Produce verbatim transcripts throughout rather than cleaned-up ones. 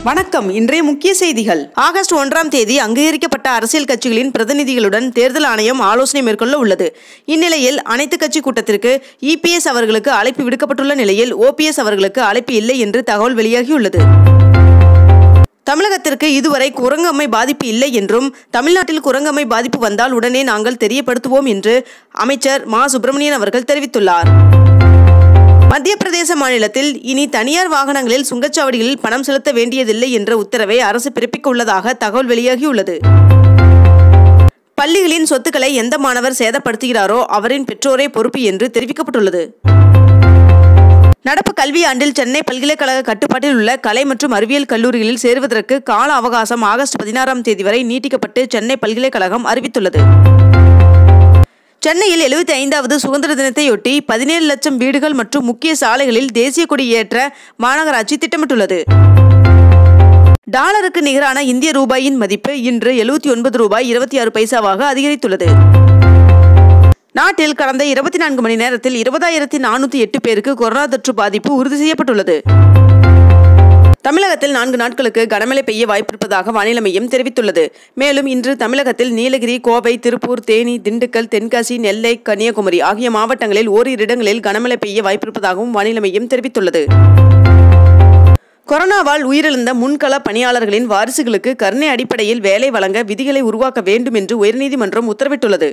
வணக்கம். இன்றைய முக்கிய செய்திகள். ஆகஸ்ட் ஒன்றாம் தேதி அங்கீகரிக்கப்பட்ட அரசியல் கட்சிகளின் பிரதிநிதிகளுடன் தேர்தல் ஆணையம் ஆலோசனை மேற்கொள்ள உள்ளது. இந்நிலையில் அனைத்து கட்சி கூட்டத்திற்கு இபிஎஸ் அவர்களுக்கு அழைப்பு விடுக்கப்பட்டுள்ள நிலையில் ஓபிஎஸ் அவர்களுக்கு அழைப்பு இல்லை என்று தகவல் வெளியாகியுள்ளது. தமிழகத்திற்கு இதுவரை குரங்கம்மை பாதிப்பு இல்லை என்றும் தமிழ்நாட்டில் குரங்கம்மை பாதிப்பு வந்தால் உடனே நாங்கள் தெரியப்படுத்துவோம் என்று அமைச்சர் மா சுப்பிரமணியன் அவர்கள் தெரிவித்துள்ளார். மத்திய பிரதேச மாநிலத்தில் இனி தனியார் வாகனங்களில் சுங்கச்சாவடிகளில் பணம் செலுத்த வேண்டியதில்லை என்ற உத்தரவை அரசு பிறப்பிக்க உள்ளதாக தகவல் வெளியாகியுள்ளது. பள்ளிகளின் சொத்துக்களை எந்த மாணவர் சேதப்படுத்துகிறாரோ அவரின் பெற்றோரே பொறுப்பு என்று தெரிவிக்கப்பட்டுள்ளது. நடப்பு கல்வி ஆண்டில் சென்னை பல்கலைக்கழக கட்டுப்பாட்டில் உள்ள கலை மற்றும் அறிவியல் கல்லூரிகளில் சேருவதற்கு கால அவகாசம் ஆகஸ்ட் பதினாறாம் தேதி வரை நீட்டிக்கப்பட்டு சென்னை பல்கலைக்கழகம் அறிவித்துள்ளது. சென்னையில் எழுபத்தி ஐந்தாவது சுதந்திர தினத்தையொட்டி பதினேழு லட்சம் வீடுகள் மற்றும் முக்கிய சாலைகளில் தேசிய கொடி ஏற்ற மாநகராட்சி திட்டமிட்டுள்ளது. டாலருக்கு நிகரான இந்திய ரூபாயின் மதிப்பு இன்று எழுபத்தி ஒன்பது ரூபாய் இருபத்தி ஆறு பைசாவாக அதிகரித்துள்ளது. நாட்டில் கடந்த இருபத்தி நான்கு மணி நேரத்தில் இருபதாயிரத்தி நானூற்றி எட்டு பேருக்கு கொரோனா தொற்று பாதிப்பு உறுதி செய்யப்பட்டுள்ளது. தமிழகத்தில் நான்கு நாட்களுக்கு கனமழை பெய்ய வாய்ப்பிருப்பதாக வானிலை மையம் தெரிவித்துள்ளது. மேலும் இன்று தமிழகத்தில் நீலகிரி, கோவை, திருப்பூர், தேனி, திண்டுக்கல், தென்காசி, நெல்லை, கன்னியாகுமரி ஆகிய மாவட்டங்களில் ஓரிரு இடங்களில் கனமழை பெய்ய வாய்ப்பிருப்பதாகவும் வானிலை மையம் தெரிவித்துள்ளது. கொரோனாவால் உயிரிழந்த முன்கள பணியாளர்களின் வாரிசுகளுக்கு கருணை அடிப்படையில் வேலை வழங்க விதிகளை உருவாக்க வேண்டும் என்று உயர்நீதிமன்றம் உத்தரவிட்டுள்ளது.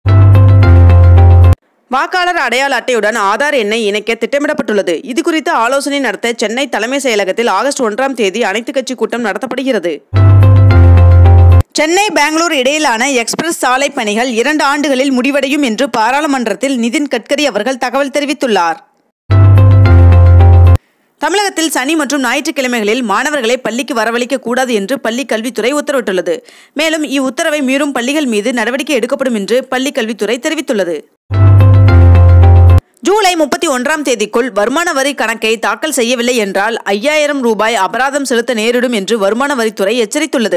வாக்காளர் அடையாள அட்டையுடன் ஆதார் எண்ணை இணைக்க திட்டமிடப்பட்டுள்ளது. இதுகுறித்து ஆலோசனை நடத்த சென்னை தலைமை செயலகத்தில் ஆகஸ்ட் ஒன்றாம் தேதி அனைத்து கட்சி கூட்டம் நடத்தப்படுகிறது. சென்னை பெங்களூர் இடையிலான எக்ஸ்பிரஸ் சாலை பணிகள் இரண்டு ஆண்டுகளில் முடிவடையும் என்று பாராளுமன்றத்தில் நிதின் கட்கரி அவர்கள் தகவல் தெரிவித்துள்ளார். தமிழகத்தில் சனி மற்றும் ஞாயிற்றுக்கிழமைகளில் மாணவர்களை பள்ளிக்கு வரவழைக்க கூடாது என்று பள்ளி கல்வித்துறை உத்தரவிட்டுள்ளது. மேலும் இவ்வுத்தரவை மீறும் பள்ளிகள் மீது நடவடிக்கை எடுக்கப்படும் என்று பள்ளி கல்வித்துறை தெரிவித்துள்ளது. ஜூலை முப்பத்தி ஒன்றாம் தேதிக்குள் வருமான வரி கணக்கை தாக்கல் செய்யவில்லை என்றால் ஐயாயிரம் ரூபாய் அபராதம் செலுத்த நேரிடும் என்று வருமான வரித்துறை எச்சரித்துள்ளது.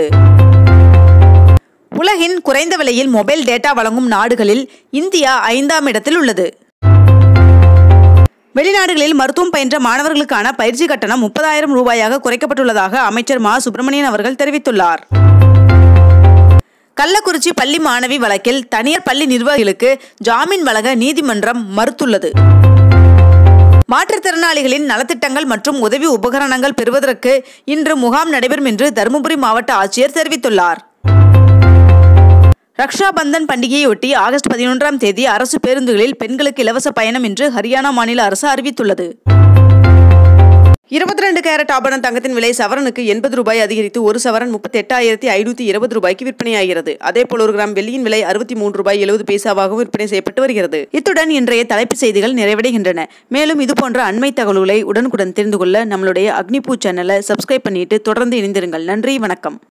உலகின் குறைந்த விலையில் மொபைல் டேட்டா வழங்கும் நாடுகளில் இந்தியா ஐந்தாம் இடத்தில் உள்ளது. வெளிநாடுகளில் மருத்துவம் பயின்ற மாணவர்களுக்கான பயிற்சி கட்டணம் முப்பதாயிரம் ரூபாயாக குறைக்கப்பட்டுள்ளதாக அமைச்சர் மா சுப்பிரமணியன் அவர்கள் தெரிவித்துள்ளார். கள்ளக்குறிச்சி பள்ளி மாணவி வழக்கில் தனியார் பள்ளி நிர்வாகிகளுக்கு ஜாமீன் வழங்க நீதிமன்றம் மறுத்துள்ளது. மாற்றுத்திறனாளிகளின் நலத்திட்டங்கள் மற்றும் உதவி உபகரணங்கள் பெறுவதற்கு இன்று முகாம் நடைபெறும் என்று தருமபுரி மாவட்ட ஆட்சியர் தெரிவித்துள்ளார். ரக்ஷா பந்தன் பண்டிகையொட்டி ஆகஸ்ட் பதினொன்றாம் தேதி அரசு பேருந்துகளில் பெண்களுக்கு இலவச பயணம் என்று ஹரியானா மாநில அரசு அறிவித்துள்ளது. இருபத்தி ரெண்டு கேரட் ஆபரண தங்கத்தின் விலை சவரனுக்கு எண்பது ரூபாய் அதிகரித்து ஒரு சவரன் முப்பத்தி எட்டாயிரத்தி ஐநூத்தி இருபது ரூபாய்க்கு விற்பனையாகிறது. அதேபோல் ஒரு கிராம் வெள்ளியின் விலை அறுபத்தி மூன்று ரூபாய் எழுபது பைசாவாகவும் விற்பனை செய்யப்பட்டு வருகிறது. இத்துடன் இன்றைய தலைப்புச் செய்திகள் நிறைவடைகின்றன. மேலும் இதுபோன்ற அண்மை தகவல்களை உடனுக்குடன் தெரிந்து கொள்ள நம்மளுடைய அக்னிபூ சேனலை சப்ஸ்கிரைப் பண்ணிட்டு தொடர்ந்து இணைந்திருங்கள். நன்றி, வணக்கம்.